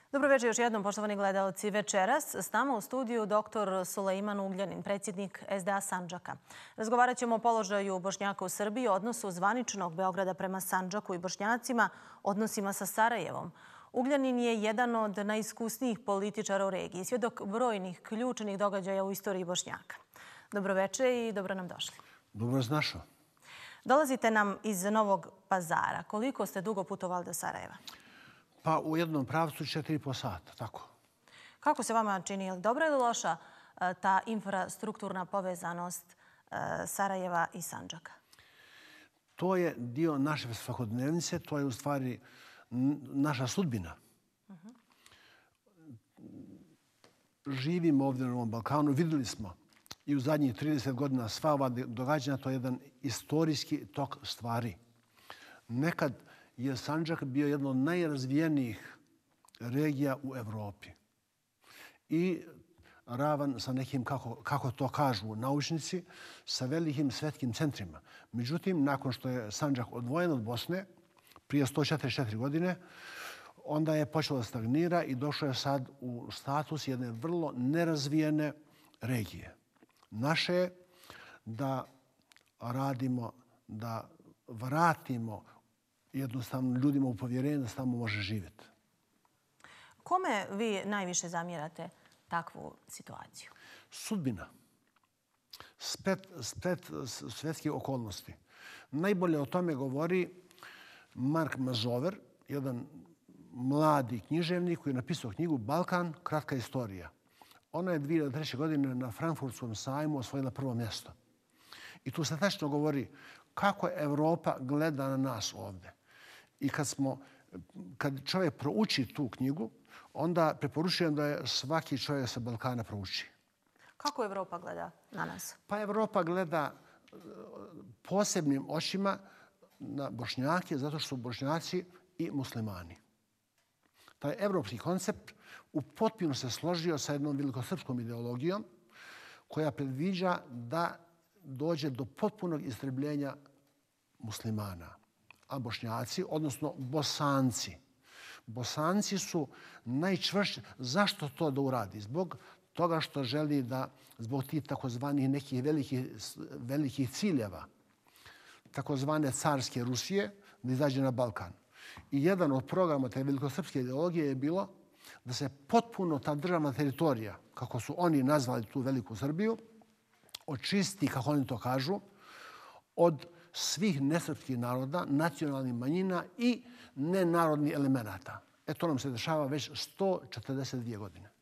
Dobro večer još jednom, poštovani gledalci. Večeras s nama u studiju dr. Sulejman Ugljanin, predsjednik SDA Sandžaka. Razgovarat ćemo o položaju Bošnjaka u Srbiji, odnosu zvaničnog Beograda prema Sandžaku i Bošnjacima, odnosima sa Sarajevom. Ugljanin je jedan od najiskusnijih političara u regiji, svjedok brojnih ključnih događaja u istoriji Bošnjaka. Dobro večer i dobro nam došli. Dobro vas našao. Dolazite nam iz Novog Pazara. Koliko ste dugo putovali do Sarajeva? Pa u jednom pravcu 4,5 sata, tako. Kako se vama čini? Je li dobra ili loša ta infrastrukturna povezanost Sarajeva i Sandžaka? To je dio naše svakodnevnice, to je u stvari naša sudbina. Živimo ovdje na ovom Balkanu, vidjeli smo i u zadnjih 30 godina sva ova događanja, to je jedan istorijski tok stvari. Nekad je Sandžak bio jedna od najrazvijenijih regija u Evropi. I ravan sa nekim, kako to kažu naučnici, sa velikim svjetskim centrima. Međutim, nakon što je Sandžak odvojen od Bosne, prije 144 godine, onda je počelo da stagnira i došao je sad u status jedne vrlo nerazvijene regije. Naše je da radimo, da vratimo jednostavno ljudima u povjerenje da se tamo može živjeti. Kome vi najviše zamjerate takvu situaciju? Sudbina. Splet svjetskih okolnosti. Najbolje o tome govori Mark Mazover, jedan mladi književnik koji je napisao knjigu Balkan, kratka istorija. Ona je 2003. godine na Frankfurtskom sajmu osvojila prvo mjesto. I tu se tačno govori kako Evropa gleda na nas ovdje. I kad čovjek prouči tu knjigu, onda preporučujem da je svaki čovjek sa Balkana prouči. Kako Evropa gleda na nas? Pa Evropa gleda posebnim očima na Bošnjake, zato što su Bošnjaci i muslimani. Taj evropski koncept u potpuno se složio sa jednom velikosrpskom ideologijom koja predviđa da dođe do potpunog istrebljenja muslimana. A Bošnjaci, odnosno Bosanci. Bosanci su najčvršći. Zašto to da uradi? Zbog toga što želi da, zbog tih takozvanih nekih velikih ciljeva, takozvane carske Rusije, da izađe na Balkan. I jedan od programa te velikosrpske ideologije je bilo da se potpuno ta državna teritorija, kako su oni nazvali tu veliku Srbiju, očisti, kako oni to kažu, od svih nesrpskih naroda, nacionalnih manjina i nenarodnih elemenata. To nam se dešava već 142 godine.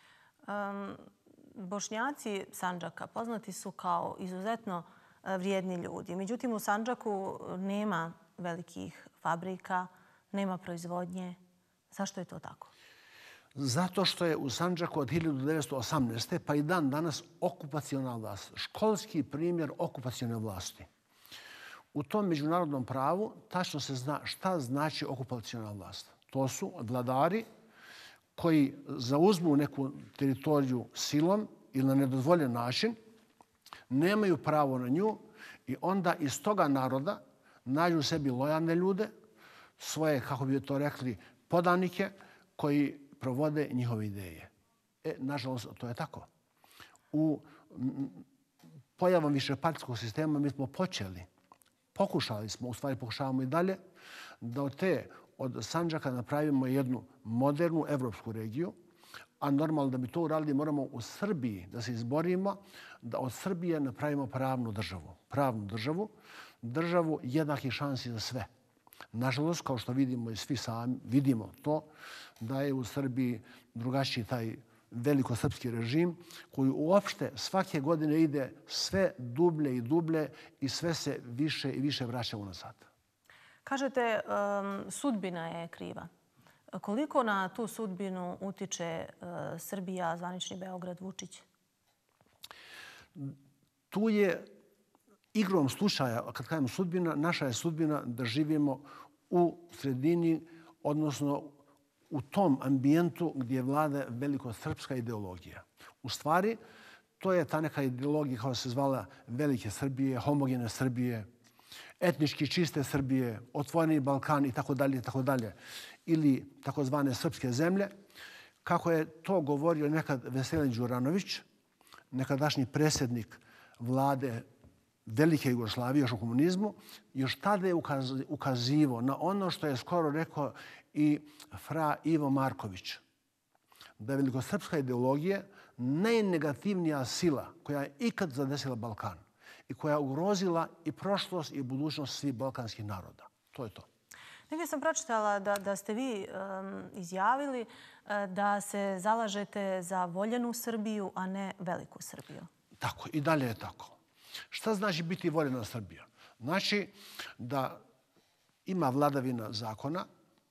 Bošnjaci Sandžaka poznati su kao izuzetno vrijedni ljudi. Međutim, u Sandžaku nema velikih fabrika, nema proizvodnje. Zašto je to tako? Zato što je u Sandžaku od 1918. pa i dan danas okupaciona vlast. Školski primjer okupacione vlasti. U tom međunarodnom pravu tačno se zna šta znači okupaciona vlast. To su vladari koji zauzmu neku teritoriju silom ili na nedozvoljen način, nemaju pravo na nju i onda iz toga naroda nađu sebi lojalne ljude, svoje, kako bi to rekli, podanike koji provode njihove ideje. Nažalost, to je tako. U pojavom višepartijskog sistema mi smo pokušali smo, u stvari pokušavamo i dalje, da od Sandžaka napravimo jednu modernu evropsku regiju, a normalno da bi to uradili moramo u Srbiji da se izborimo, da od Srbije napravimo pravnu državu. Pravnu državu, državu jednakih šansi za sve. Nažalost, kao što vidimo i svi sami, vidimo to da je u Srbiji drugačiji taj velikosrpski režim koji uopšte svake godine ide sve dublje i dublje i sve se više i više vraća unazad. Kažete, sudbina je kriva. Koliko na tu sudbinu utiče Srbija, zvanični Beograd, Vučić? Tu je igrom slučaja, kad kažem sudbina, naša je sudbina da živimo u sredini, odnosno u tom ambijentu gdje vlada velikosrpska ideologija. U stvari, to je ta neka ideologija koja se zvala Velike Srbije, homogene Srbije. etnički čiste Srbije, otvoreni Balkan i tako dalje, ili takozvane srpske zemlje, kako je to govorio nekad Veselin Đuranović, nekadašnji predsjednik vlade Velike Jugoslavije još u komunizmu, još tada je ukazivao na ono što je skoro rekao i fra Ivo Marković, da je velikosrpska ideologija najnegativnija sila koja je ikad zadesila Balkan i koja je ugrozila i prošlost i budućnost svih balkanskih naroda. To je to. Negdje sam pročitala da ste vi izjavili da se zalažete za voljenu Srbiju, a ne veliku Srbiju. Tako, i dalje je tako. Šta znači biti voljena Srbija? Znači da ima vladavina zakona,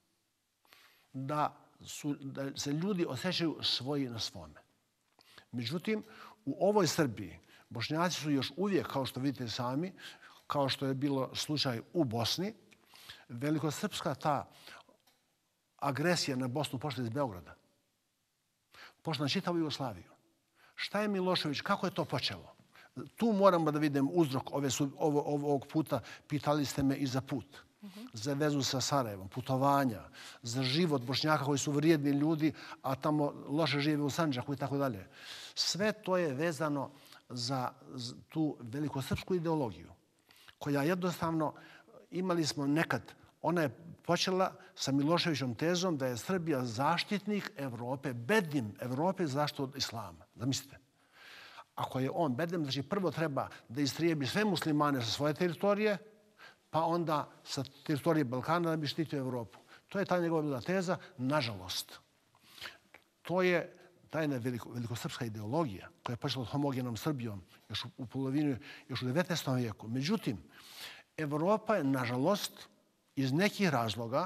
da se ljudi osjećaju svoji na svome. Međutim, u ovoj Srbiji Bošnjaci su još uvijek, kao što vidite sami, kao što je bilo slučaj u Bosni, velikosrpska ta agresija na Bosnu pošla iz Beograda. Pošla na čitavu Jugoslaviju. Šta je Milošević, kako je to počelo? Tu moramo da vidimo uzrok ovog puta. Pitali ste me i za put, za vezu sa Sarajevom, putovanja, za život Bošnjaka koji su vrijedni ljudi, a tamo loše žive u Sandžaku i tako dalje. Sve to je vezano za tu velikosrpsku ideologiju koja jednostavno imali smo nekad. Ona je počela sa Miloševićom tezom da je Srbija zaštitnik Evrope, bednim Evrope zaštitu od islama. Zamislite. Ako je on bedem, znači prvo treba da istrijebi sve muslimane sa svoje teritorije, pa onda sa teritorije Balkana da bi štitio Evropu. To je ta njegova bila teza, nažalost. To je tajna velikosrpska ideologija koja je počela homogenom Srbijom još u polovini, još u 19. vijeku. Međutim, Evropa je, nažalost, iz nekih razloga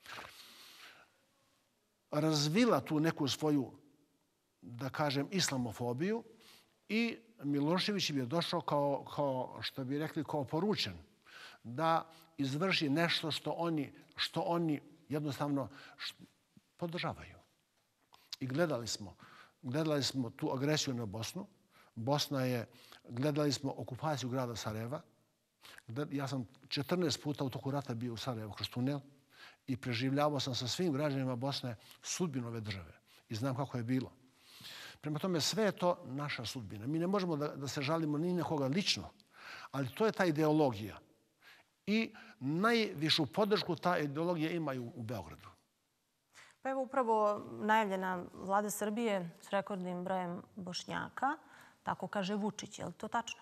razvila tu neku svoju, da kažem, islamofobiju i Milošević je došao kao, što bi rekli, kao poručen da izvrši nešto što oni jednostavno podržavaju. I gledali smo tu agresiju na Bosnu. Gledali smo okupaciju grada Sarajeva. Ja sam 14 puta u toku rata bio u Sarajevu kroz tunel i preživljavao sam sa svim građanima Bosne sudbinu ove države. I znam kako je bilo. Prema tome, sve je to naša sudbina. Mi ne možemo da se žalimo ni na koga lično, ali to je ta ideologija. I najvišu podršku ta ideologija imaju u Beogradu. Pa evo upravo najavljena vlada Srbije s rekordnim brojem Bošnjaka, tako kaže Vučić. Je li to tačno?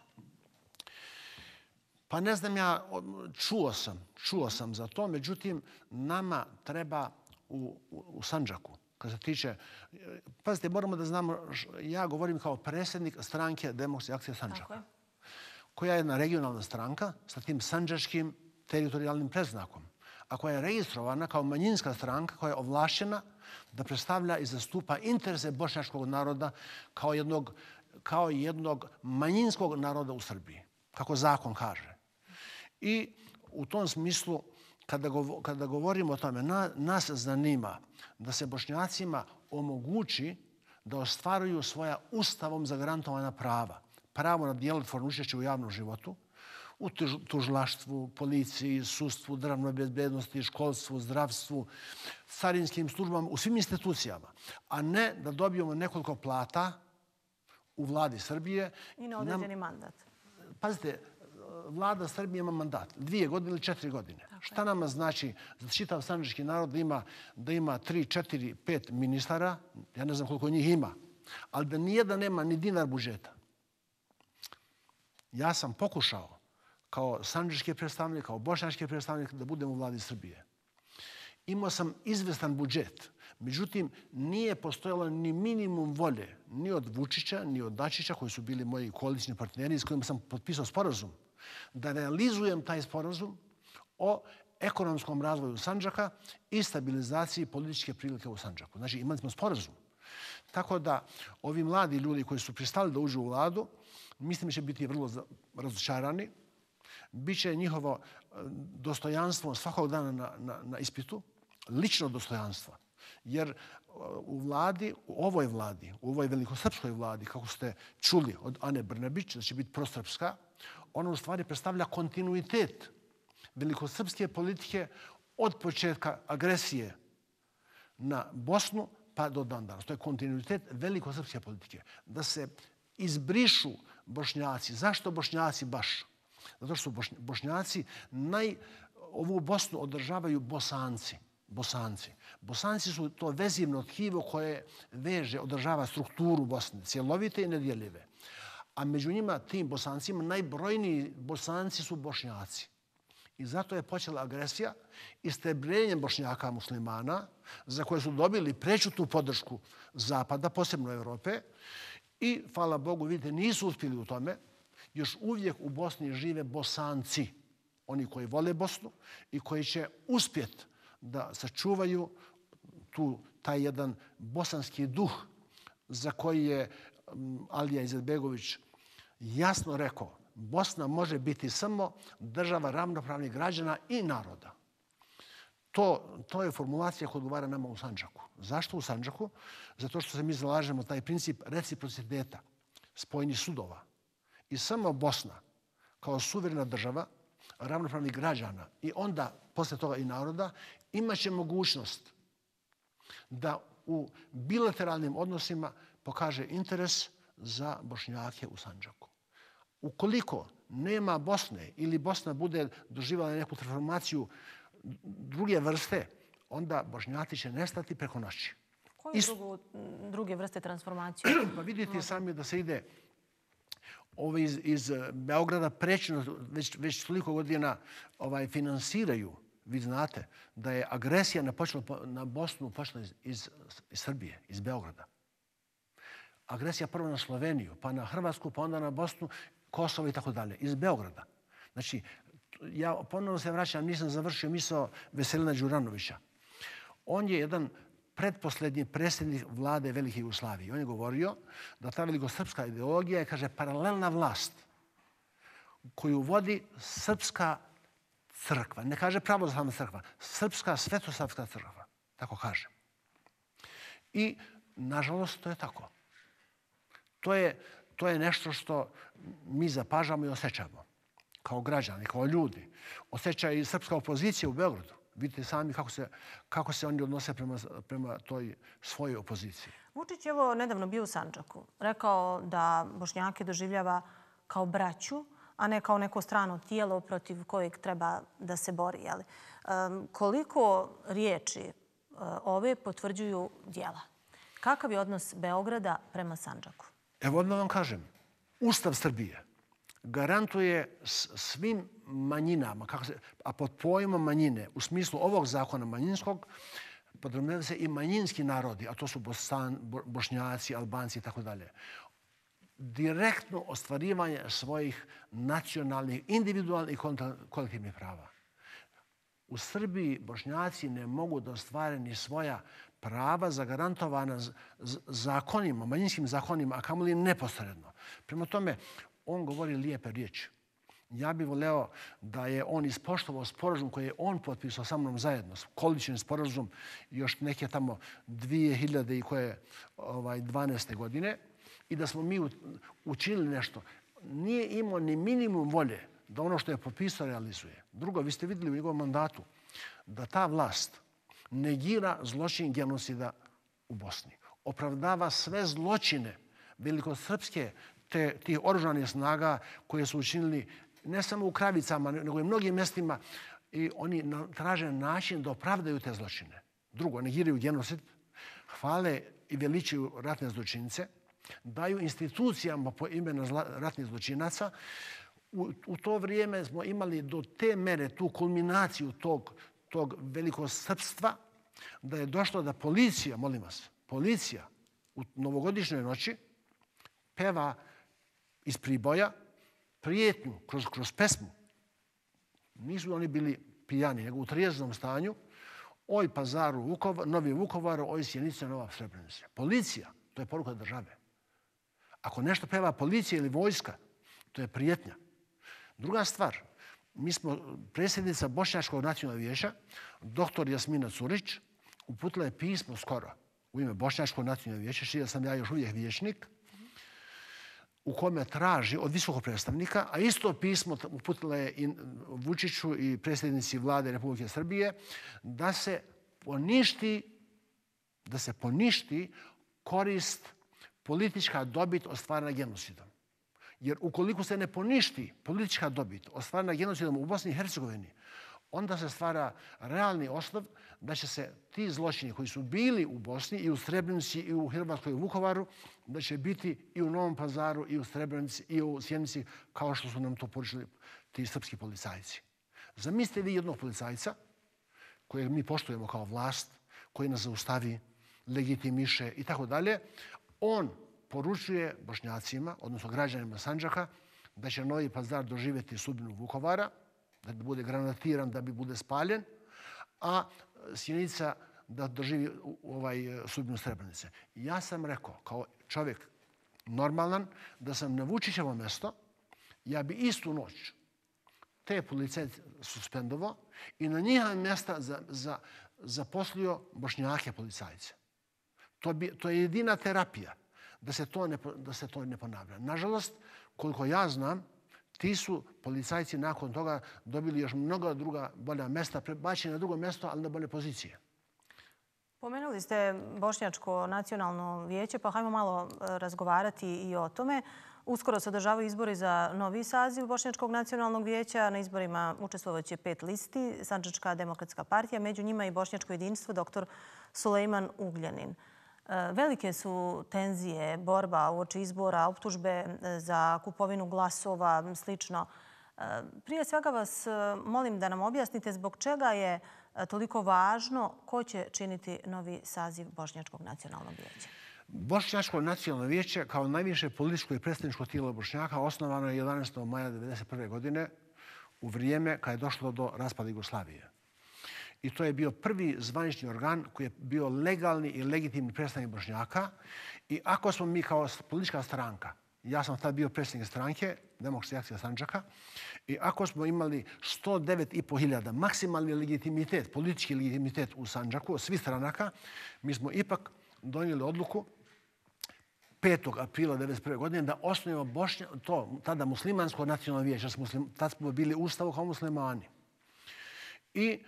Pa ne znam ja, čuo sam za to, međutim, nama treba u Sandžaku, kad se tiče, pazite, moramo da znamo, ja govorim kao predsjednik stranke Demokratske akcije Sandžaka, koja je jedna regionalna stranka sa tim sandžačkim teritorijalnim predznakom, a koja je registrovana kao manjinska stranka koja je ovlašćena da predstavlja i zastupa interese bošnjačkog naroda kao jednog manjinskog naroda u Srbiji, kako zakon kaže. I u tom smislu, kada govorimo o tome, nas zanima da se Bošnjacima omogući da ostvaruju svoja ustavom zagarantovana prava. Pravo na djelotvorno učešće u javnom životu, u tužilaštvu, policiji, sudstvu, državnoj bezbednosti, školstvu, zdravstvu, carinskim službama, u svim institucijama. A ne da dobijemo nekoliko plata u vladi Srbije. I na određeni mandat. Pazite, vlada Srbije ima mandat 2 godine ili 4 godine. Šta nama znači za čitav sandžački narod da ima 3, 4, 5 ministara, ja ne znam koliko njih ima, ali da nijedan nema ni dinar budžeta. Ja sam pokušao kao sandžački predstavnik, kao bošnjački predstavnik da budem u vladi Srbije. Imao sam izvestan budžet, međutim nije postojalo ni minimum volje ni od Vučića, ni od Dačića, koji su bili moji koalicijni partneri s kojima sam potpisao sporazum, da realizujem taj sporazum o ekonomskom razvoju Sandžaka i stabilizaciji političke prilike u Sandžaku. Znači, imali smo sporazum. Tako da ovi mladi ljudi koji su pristali da uđu u vladu, mislim da će biti vrlo razočarani. Biće njihovo dostojanstvo svakog dana na ispitu, lično dostojanstvo. Jer u ovoj velikosrpskoj vladi, kako ste čuli od Ane Brnabić, da će biti prosrpska, ona u stvari predstavlja kontinuitet velikosrpske politike od početka agresije na Bosnu pa do dan danas. To je kontinuitet velikosrpske politike. Da se izbrišu Bošnjaci. Zašto Bošnjaci baš? Zato što su Bošnjaci ovu Bosnu održavaju Bosanci. Bosanci su to vezivno tkivo koje održava strukturu Bosne, cjelovite i nedjeljive. A među njima, tim Bosancima, najbrojniji Bosanci su Bošnjaci. I zato je počela agresija istrebljenjem Bošnjaka muslimana, za koje su dobili prečutnu podršku Zapada, posebno Europe. I, hvala Bogu, vidite, nisu uspjeli u tome. Još uvijek u Bosni žive Bosanci, oni koji vole Bosnu i koji će uspjeti da sačuvaju taj jedan bosanski duh za koji je Alija Izetbegović jasno rekao: Bosna može biti samo država ravnopravnih građana i naroda. To je formulacija koja odgovara nama u Sandžaku. Zašto u Sandžaku? Zato što se mi zalažemo taj princip reciprociteta, spojenih sudova. I samo Bosna kao suverena država ravnopravnih građana i onda posle toga i naroda imaće mogućnost da u bilateralnim odnosima pokaže interes za Bošnjake u Sandžaku. Ukoliko nema Bosne ili Bosna bude doživjela neku transformaciju druge vrste, onda Bošnjaci će nestati preko noći. Koje druge vrste transformacije? Pa vidite sami da se ide iz Beograda prećeno već toliko godina finansiraju. Vi znate da je agresija na Bosnu počela iz Srbije, iz Beograda. Agresija prvo na Sloveniju, pa na Hrvatsku, pa onda na Bosnu, Kosovo i tako dalje, iz Beograda. Znači, ja ponovno se vraćam, nisam završio misao Veselina Đuranovića. On je jedan pretposlednji predsjednik vlade Velike Jugoslavije. On je govorio da ta velikosrpska ideologija je, kaže, paralelna vlast koju vodi srpska crkva. Ne kaže pravoslavna crkva, srpska svetosavska crkva. Tako kaže. I, nažalost, to je tako. To je nešto što mi zapažamo i osjećamo kao građani, kao ljudi. Osjeća i srpska opozicija u Beogradu. Vidite sami kako se oni odnose prema toj svojoj opoziciji. Vučić je nedavno bio u Sandžaku. Rekao da Bošnjake doživljava kao braću, a ne kao neko strano tijelo protiv kojeg treba da se bori. Koliko riječi ove potvrđuju djela? Kakav je odnos Beograda prema Sandžaku? Evo odmah vam kažem. Ustav Srbije garantuje svim manjinama, a pod pojmom manjine, u smislu ovog zakona manjinskog, podrazumijevaju se i manjinski narodi, a to su Bošnjaci, Albanci i tako dalje. Direktno ostvarivanje svojih nacionalnih, individualnih i kolektivnih prava. U Srbiji Bošnjaci ne mogu da ostvare ni svoja prava zagarantovana zakonima, manjinskim zakonima, a kamoli neposredno. Prema tome, on govori lijepe riječi. Ja bih voleo da je on ispoštovao sporazum koji je on potpisao sa mnom zajedno, koalicijni sporazum još neke tamo 2012. godine i da smo mi učinili nešto. Nije imao ni minimum volje da ono što je potpisao realizuje. Drugo, vi ste vidjeli u njegovom mandatu da ta vlast negira zločin genocida u Bosni. Opravdava sve zločine velikosrpske tih oružanih snaga koje su učinili ne samo u Kravicama, nego i mnogim mjestima, i oni traže način da opravdaju te zločine. Drugo, negiraju genocid, hvale i veličuju ratne zločince, daju institucijama po imenu ratnih zločinaca. U to vrijeme smo imali do te mere tu kulminaciju tog velikosrpstva da je došlo da policija, molim vas, policija u novogodišnjoj noći peva iz Priboja prijetnju kroz pesmu. Nisu oni bili pijani, nego u trijeznom stanju. Oj Pazaru, Novi Vukovaru, oj Sjenica, Nova Srebrenica. Policija, to je poruka države. Ako nešto peva policija ili vojska, to je prijetnja. Druga stvar, mi smo predsjednica Bošnjačkog nacionalnog vijeća, dr. Jasmina Curić, uputila je pismo skoro u ime Bošnjačkog nacionalnog vijeća, čija sam ja još uvijek vijećnik, u kome traži od visokog predstavnika, a isto pismo uputila je i Vučiću i predsjednici vlade Republike Srbije, da se poništi korist, politička dobit ostvarena genocidom. Jer ukoliko se ne poništi politička dobit ostvarena genocidom u Bosni i Hercegovini, onda se stvara realni osnov da će se ti zločini koji su bili u Bosni i u Srebrenici i u Hrvatskoj i u Vukovaru, da će biti i u Novom Pazaru i u Srebrenici i u Sjenici, kao što su nam to poručili ti srpski policajci. Zamislite vi jednog policajca kojeg mi poštujemo kao vlast, koji nas zaustavi, legitimiše i tako dalje. On poručuje Bošnjacima, odnosno građanima Sandžaka, da će Novi Pazar doživjeti sudbinu Vukovara, da bude granatiran, da bi bude spaljen, a Sjenica da doživi sudbinu Srebrenice. Ja sam rekao, kao čovjek normalan, da sam na Vučićevo mjesto, ja bi istu noć te policajce suspendovao i na njihova mjesta zaposlio Bošnjake policajce. To je jedina terapija da se to ne ponavlja. Nažalost, koliko ja znam, ti su policajci nakon toga dobili još mnoga druga bolja mjesta, prebačeni na drugo mjesto, ali na bolje pozicije. Pomenuli ste Bošnjačko nacionalno vijeće, pa hajmo malo razgovarati i o tome. Uskoro se održavaju izbori za novi saziv Bošnjačkog nacionalnog vijeća. Na izborima učestvovaće 5 listi, Sandžačka demokratska partija, među njima i Bošnjačko jedinstvo, dr. Sulejman Ugljanin. Velike su tenzije, borba uoči izbora, optužbe za kupovinu glasova, slično. Prije svega vas molim da nam objasnite zbog čega je toliko važno ko će činiti novi saziv Bošnjačkog nacionalnog vijeća. Bošnjačko nacionalno vijeće kao najviše političko i predstavničko tijelo Bošnjaka osnovano je 11. maja 1991. godine u vrijeme kad je došlo do raspada Jugoslavije. I to je bio prvi zvanični organ koji je bio legalni i legitimni predstavnik Bošnjaka. I ako smo mi kao politička stranka, ja sam tad bio predsjednik stranke, Demokratska akcija Sandžaka, i ako smo imali 109.500 maksimalni legitimitet, politički legitimitet u Sandžaku, od svih stranaka, mi smo ipak donijeli odluku 5. aprila 1991. godine da osnujemo tada muslimansko nacionalno vijeće. Tad smo bili u Ustavu kao muslimani. I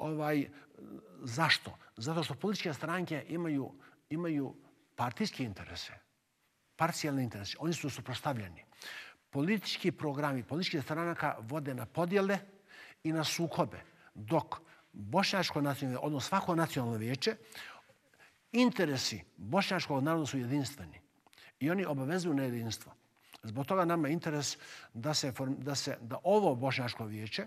zašto? Zato što političke stranke imaju partijske interese, parcijalne interese. Oni su suprotstavljeni. Politički programi političkih stranaka vode na podjele i na sukobe, dok Bošnjačko nacionalno, odnosno svako nacionalno vijeće, interesi bošnjačkog naroda su jedinstveni i oni obavezuju na jedinstvo. Zbog toga nama je interes da ovo Bošnjačko vijeće,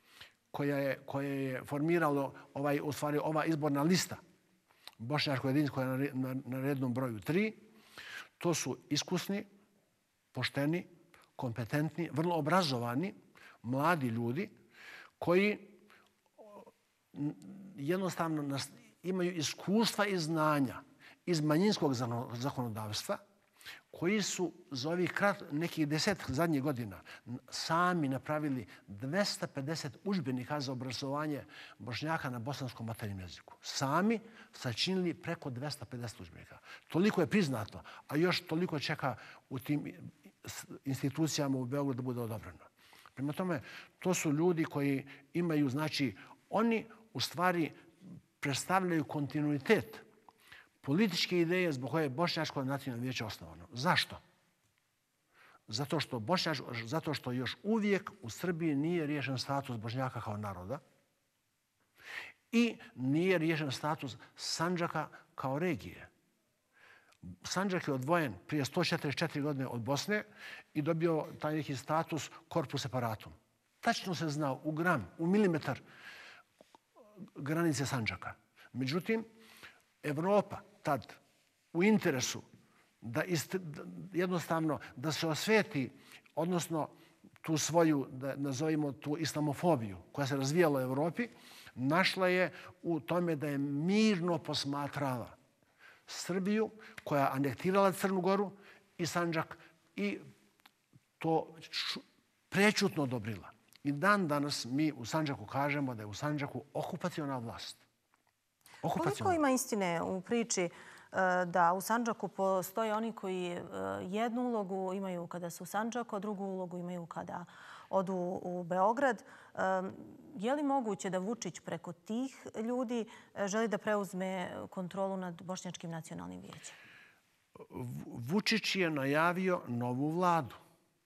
koje je formiralo ova izborna lista Bošnjačko jedinstvo koja je na rednom broju 3, to su iskusni, pošteni, kompetentni, vrlo obrazovani, mladi ljudi koji jednostavno imaju iskustva i znanja iz manjinskog zakonodavstva, koji su za ovih nekih 10 zadnjih godina sami napravili 250 udžbenika za obrazovanje Bošnjaka na bosanskom materinjem jeziku. Sami sačinili preko 250 udžbenika. Toliko je priznato, a još toliko čeka u tim institucijama u Beogradu da bude odobreno. Prema tome, to su ljudi koji imaju, znači, oni u stvari predstavljaju kontinuitet političke ideje zbog koje je Bošnjačko nacionalno vijeće osnovano. Zašto? Zato što još uvijek u Srbiji nije riješen status Bošnjaka kao naroda i nije riješen status Sandžaka kao regije. Sandžak je odvojen prije 144 godine od Bosne i dobio taj neki status corpus separatum. Tačno se znao u gram, u milimetar granice Sandžaka. Međutim, Evropa tad u interesu da jednostavno da se osveti, odnosno tu svoju, da nazovimo tu islamofobiju koja se razvijala u Evropi, našla je u tome da je mirno posmatrala Srbiju koja je anektirala Crnu Goru i Sandžak i to prečutno odobrila. I dan danas mi u Sandžaku kažemo da je u Sandžaku okupaciona vlast. Koliko ima istine u priči da u Sandžaku postoje oni koji jednu ulogu imaju kada su u Sandžaku, a drugu ulogu imaju kada odu u Beograd. Je li moguće da Vučić preko tih ljudi želi da preuzme kontrolu nad Bošnjačkim nacionalnim vijećem? Vučić je najavio novu vladu.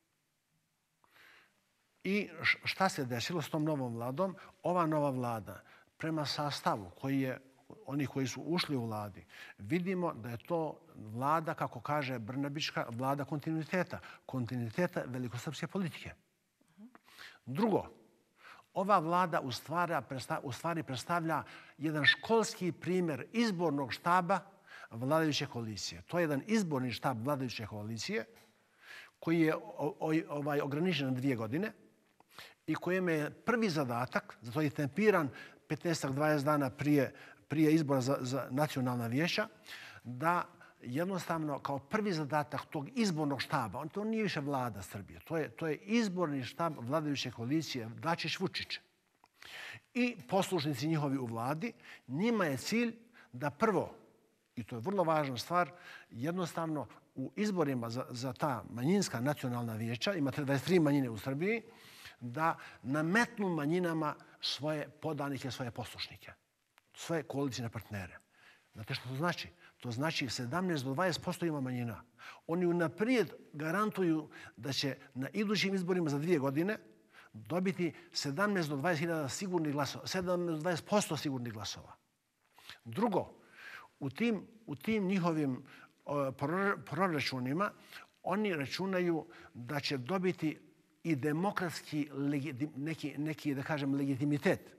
I šta se desilo s tom novom vladom? Ova nova vlada, prema sastavu oni koji su ušli u vladi, vidimo da je to vlada, kako kaže Brnabićka, vlada kontinuiteta. Kontinuiteta velikosrpske politike. Drugo, ova vlada u stvari predstavlja jedan školski primjer izbornog štaba vladajuće koalicije. To je jedan izborni štab vladajuće koalicije koji je ograničen na 2 godine i kojem je prvi zadatak, zato je tempiran 15-20 dana prije izbora za nacionalna vijeća, da jednostavno kao prvi zadatak tog izbornog štaba, to nije više vlada Srbije, to je izborni štab vladajuće koalicije Dačić-Vučić. I poslušnici njihovi u vladi, njima je cilj da prvo, i to je vrlo važna stvar, jednostavno u izborima za ta manjinska nacionalna vijeća, imate 23 manjine u Srbiji, da nametnu manjinama svoje podanike, svoje poslušnike, svoje koalicijne partnere. Znate što to znači? To znači 17 do 20% ima manjina. Oni unaprijed garantuju da će na idućim izborima za 2 godine dobiti 17 do 20.000 sigurnih glasova, 7 do 20% sigurnih glasova. Drugo, u tim njihovim proračunima oni računaju da će dobiti i demokratski neki, da kažem, legitimitet.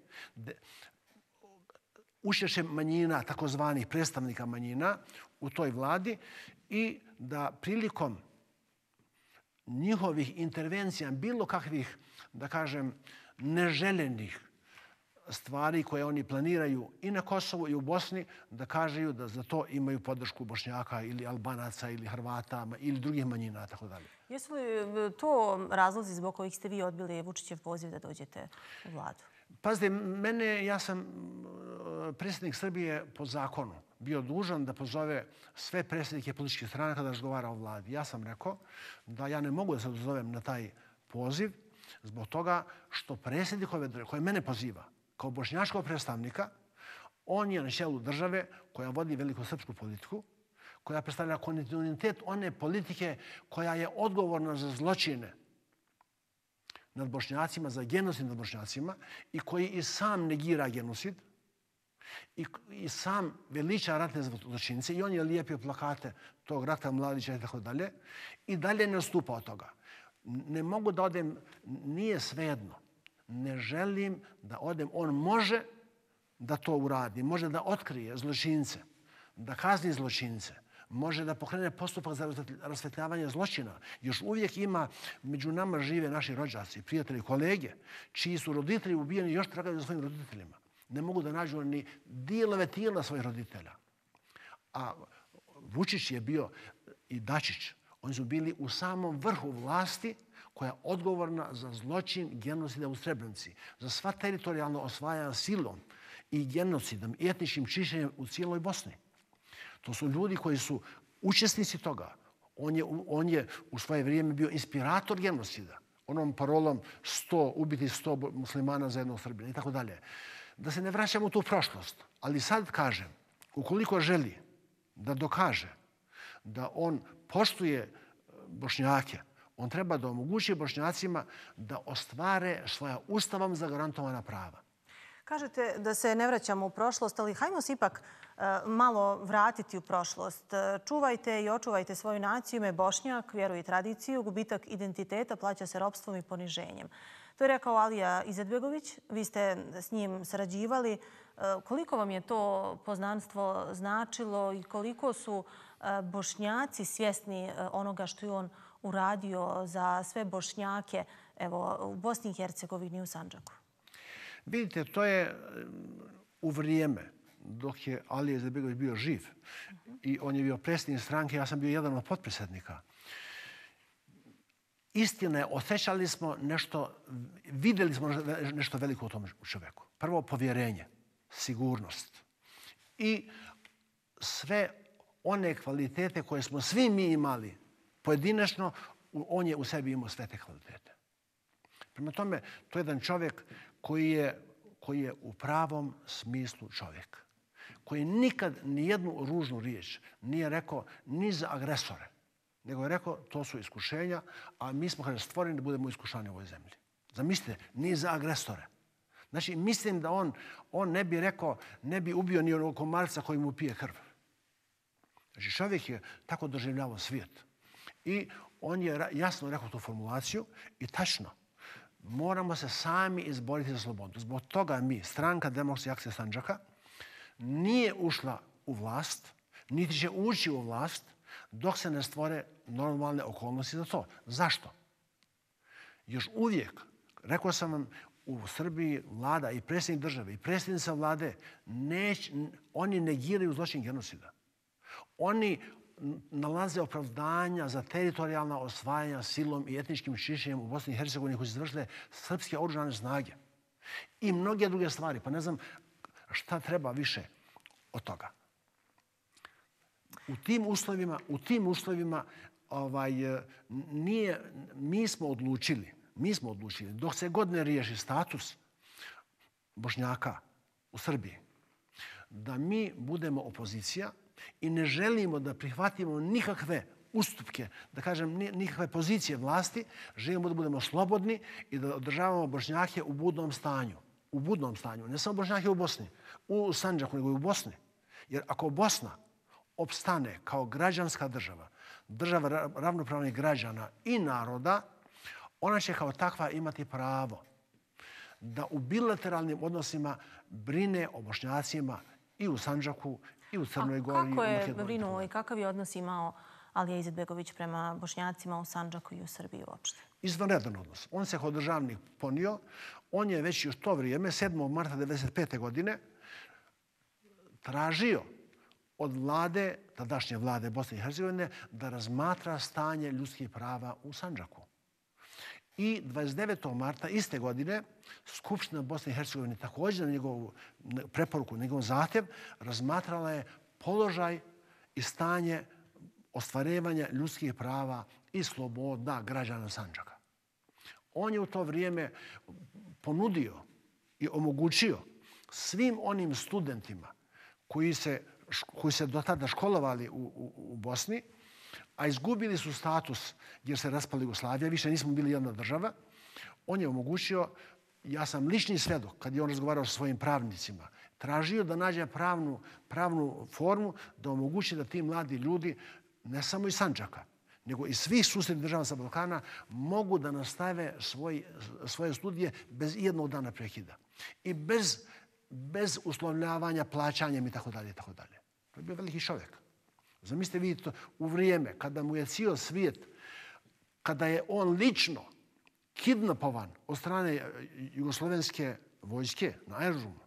Učešće manjina, takozvanih predstavnika manjina u toj vladi i da prilikom njihovih intervencija, bilo kakvih, da kažem, neželjenih stvari koje oni planiraju i na Kosovu i u Bosni, da kažu da za to imaju podršku Bošnjaka ili Albanaca ili Hrvata ili drugih manjina, tako dalje. Jesu li to razlozi zbog kojih ste vi odbili Vučićev poziv da dođete u vladu? Pazite, ja sam predsjednik Srbije po zakonu bio dužan da pozove sve predsjednike političkih stranaka da razgovara o vladi. Ja sam rekao da ja ne mogu da se odazovem na taj poziv zbog toga što predsjednik ove države, koji mene poziva kao bošnjačkog predstavnika, on je na čelu države koja vodi velikosrpsku politiku, koja predstavlja kontinuitet one politike koja je odgovorna za zločine nad Bošnjacima, za genocid nad Bošnjacima i koji i sam negira genocid i sam veliča ratne zločince i on je lijepio plakate tog Ratka Mladića i tako dalje i dalje ne odstupa od toga. Ne mogu da odem, nije svejedno. Ne želim da odem. On može da to uradi, može da otkrije zločince, da kazni zločince, može da pokrene postupak za rasvetljavanje zločina. Još uvijek ima, među nama žive naši rođaci, prijatelji, kolege, čiji su roditelji ubijeni i još tragaju za svojim roditeljima. Ne mogu da nađu ni dijelove tijela svojih roditelja. A Vučić je bio i Dačić. Oni su bili u samom vrhu vlasti koja je odgovorna za zločin genocida u Srebrenici, za sva teritorijalno osvajanja silom i genocidom i etničkim čišćenjem u cijeloj Bosni. To su ljudi koji su učesnici toga. On je u svoje vrijeme bio inspirator genocida. Onom parolom ubiti 100 muslimana za jednog Srbina i tako dalje. Da se ne vraćamo u tu prošlost, ali sad kažem, ukoliko želi da dokaže da on poštuje Bošnjake, on treba da omogući Bošnjacima da ostvare svoja ustavom zagarantovana prava. Kažete da se ne vraćamo u prošlost, ali hajmo se ipak malo vratiti u prošlost. Čuvajte i očuvajte svoju naciju, ime Bošnjak, vjeru i tradiciju, gubitak identiteta plaća se ropstvom i poniženjem. To je rekao Alija Izetbegović. Vi ste s njim sarađivali. Koliko vam je to poznanstvo značilo i koliko su Bošnjaci svjesni onoga što je on uradio za sve Bošnjake u Bosni i Hercegovini i u Sandžaku? Vidite, to je u vrijeme dok je Alija Izetbegović bio živ i on je bio predsjednik stranke, ja sam bio jedan od potpredsjednika. Istina je, osjećali smo nešto, vidjeli smo nešto veliko u tom čovjeku. Prvo, povjerenje, sigurnost i sve one kvalitete koje smo svi mi imali pojedinačno, on je u sebi imao sve te kvalitete. Prema tome, to je jedan čovjek koji je u pravom smislu čovjek. Koji nikad nijednu ružnu riječ nije rekao ni za agresore, nego je rekao to su iskušenja, a mi smo stvoreni da budemo iskušani u ovoj zemlji. Zamislite, ni za agresore. Znači, mislim da on ne bi rekao, ne bi ubio ni onog komarca koji mu pije krv. Znači, čovjek je tako doživljavao svijet. I on je jasno rekao tu formulaciju i tačno. Moramo se sami izboriti za slobodu. Zbog toga mi, Stranka demokratske akcije Sandžaka, nije ušla u vlast, niti će ući u vlast dok se ne stvore normalne okolnosti za to. Zašto? Još uvijek, rekao sam vam, u Srbiji vlada i predsjednik države i predsjednica vlade, oni negiraju zločin genocida. Oni nalaze opravdanja za teritorijalna osvajanja silom i etničkim čišćenjem u Bosni i Hercegovini koji su izvršile srpske oružane snage. I mnoge druge stvari. Pa ne znam šta treba više od toga. U tim uslovima mi smo odlučili, dok se god ne riješi status Bošnjaka u Srbiji, da mi budemo opozicija i ne želimo da prihvatimo nikakve ustupke, da kažem nikakve pozicije vlasti, želimo da budemo slobodni i da održavamo Bošnjake u budnom stanju. U budnom stanju. Ne samo Bošnjake u Bosni, u Sandžaku, nego i u Bosni. Jer ako Bosna opstane kao građanska država, država ravnopravnih građana i naroda, ona će kao takva imati pravo da u bilateralnim odnosima brine o Bošnjacima i u Sandžaku, i u Crnoj Gori. Kako je brinuo i kakav je odnos imao Alija Izetbegović prema Bošnjacima u Sandžaku i u Srbiji uopšte? Izvanredan odnos. On se kao državnik ponio. On je već u to vrijeme, 7. marta 1995. godine, tražio od vlade, tadašnje vlade Bosne i Hercegovine, da razmatra stanje ljudskih prava u Sandžaku. I 29. marta iste godine Skupština Bosne i Hercegovine također na njegovu preporuku, na njegov zahtjev, razmatrala je položaj i stanje ostvarivanja ljudskih prava i sloboda građana Sandžaka. On je u to vrijeme ponudio i omogućio svim onim studentima koji se do tada školovali u Bosni, a izgubili su status jer se raspala Jugoslavija, više nismo bili jedna država, on je omogućio, ja sam lični svjedok, kad je on razgovarao sa svojim pravnicima, tražio da nađe pravnu formu da omogući da ti mladi ljudi, ne samo iz Sandžaka, nego i svih susjednih država sa Balkana, mogu da nastave svoje studije bez jednog dana prekida. I bez uslovljavanja plaćanjem i tako dalje. To je bio veliki čovjek. Zamislite vi to u vrijeme kada mu je cijel svijet, kada je on lično kidnapovan od strane jugoslovenske vojske na aerodromu,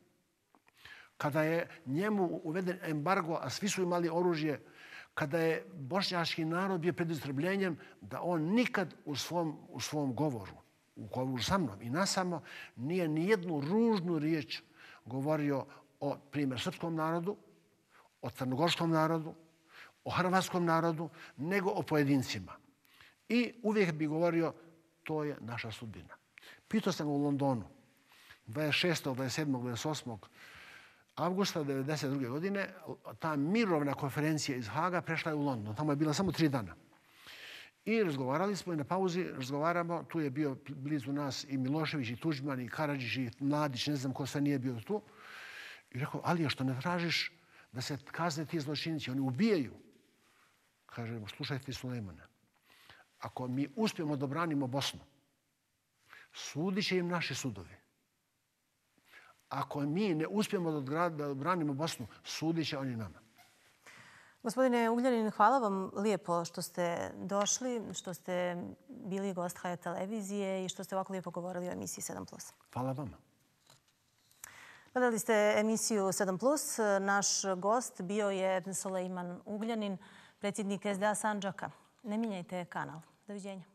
kada je njemu uveden embargo, a svi su imali oružje, kada je bošnjački narod bio pred istrebljenjem, da on nikad u svom govoru, u govoru sa mnom i nasamo, nije nijednu ružnu riječ govorio o, primjer, srpskom narodu, o crnogorskom narodu, o hrvatskom narodu, nego o pojedincima. I uvijek bi govorio, to je naša sudbina. Pitao sam ga u Londonu 26., 27., 28. avgusta 1992. godine, ta mirovna konferencija iz Haga prešla je u London. Tamo je bila samo 3 dana. I razgovarali smo i na pauzi razgovaramo. Tu je bio blizu nas i Milošević, i Tuđman, i Karadžić, i Mladić, ne znam ko sve nije bio tu. I rekao, Alija, što ne tražiš da se kazne ti zločinici? Oni ubijaju. Kaže, slušajte Sulejmane, ako mi uspijemo da branimo Bosnu, sudit će im naši sudovi. Ako mi ne uspijemo da branimo Bosnu, sudit će oni nama. Gospodine Ugljanin, hvala vam lijepo što ste došli, što ste bili gost Haja televizije i što ste ovako lijepo govorili o emisiji 7+. Hvala vama. Gledali ste emisiju 7+. Naš gost bio je Sulejman Ugljanin, predsjednik SDA Sandžaka. Ne mijenjajte kanal. Doviđenja.